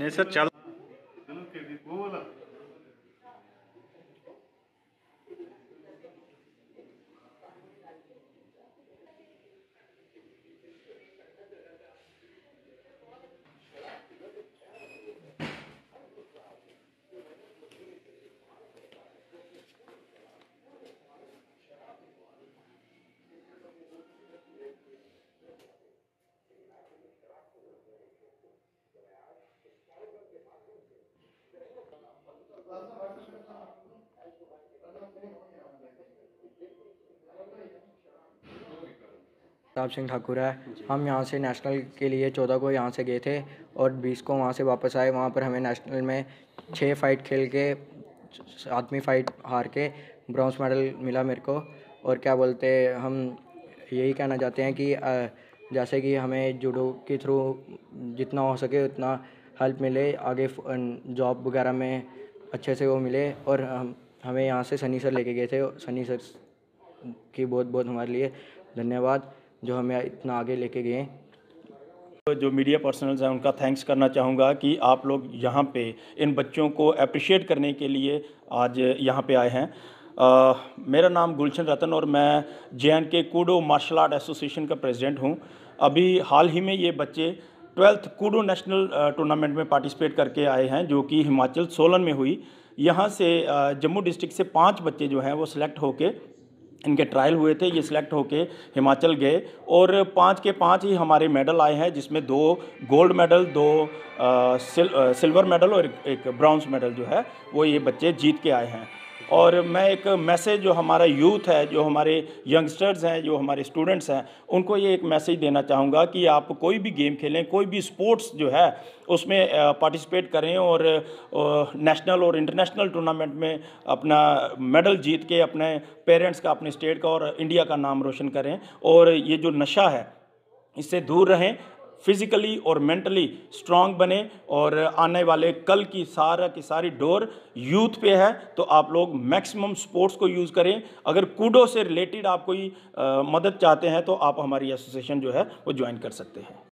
नहीं सर चल प्रताप सिंह ठाकुर है। हम यहाँ से नेशनल के लिए 14 को यहाँ से गए थे और 20 को वहाँ से वापस आए। वहाँ पर हमें नेशनल में 6 फाइट खेल के 7वीं फाइट हार के ब्रॉन्ज मेडल मिला मेरे को। और क्या बोलते, हम यही कहना चाहते हैं कि जैसे कि हमें जूडो के थ्रू जितना हो सके उतना हेल्प मिले, आगे जॉब वगैरह में अच्छे से वो मिले। और हमें यहाँ से सनी सर लेके गए थे। सनी सर की बहुत बहुत हमारे लिए धन्यवाद, जो हमें इतना आगे लेके गए। जो मीडिया पर्सनल्स हैं उनका थैंक्स करना चाहूँगा कि आप लोग यहाँ पे इन बच्चों को अप्रिशिएट करने के लिए आज यहाँ पे आए हैं। मेरा नाम गुलशन रतन और मैं JNK kudo martial art association का प्रेसिडेंट हूँ। अभी हाल ही में ये बच्चे 12th कूडो नेशनल टूर्नामेंट में पार्टिसिपेट करके आए हैं, जो कि हिमाचल सोलन में हुई। यहाँ से जम्मू डिस्ट्रिक्ट से 5 बच्चे जो हैं वो सिलेक्ट होके, इनके ट्रायल हुए थे, ये सिलेक्ट होके हिमाचल गए और 5 के 5 ही हमारे मेडल आए हैं, जिसमें 2 गोल्ड मेडल, 2 सिल्वर मेडल और एक ब्रॉन्ज मेडल जो है वो ये बच्चे जीत के आए हैं। और मैं एक मैसेज जो हमारा यूथ है, जो हमारे यंगस्टर्स हैं, जो हमारे स्टूडेंट्स हैं, उनको ये एक मैसेज देना चाहूँगा कि आप कोई भी गेम खेलें, कोई भी स्पोर्ट्स जो है उसमें पार्टिसिपेट करें और नेशनल और इंटरनेशनल टूर्नामेंट में अपना मेडल जीत के अपने पेरेंट्स का, अपने स्टेट का और इंडिया का नाम रोशन करें। और ये जो नशा है इससे दूर रहें, फिज़िकली और मेंटली स्ट्रांग बने। और आने वाले कल की सारी डोर यूथ पे है, तो आप लोग मैक्सिमम स्पोर्ट्स को यूज़ करें। अगर कूडो से रिलेटेड आप कोई मदद चाहते हैं तो आप हमारी एसोसिएशन जो है वो ज्वाइन कर सकते हैं।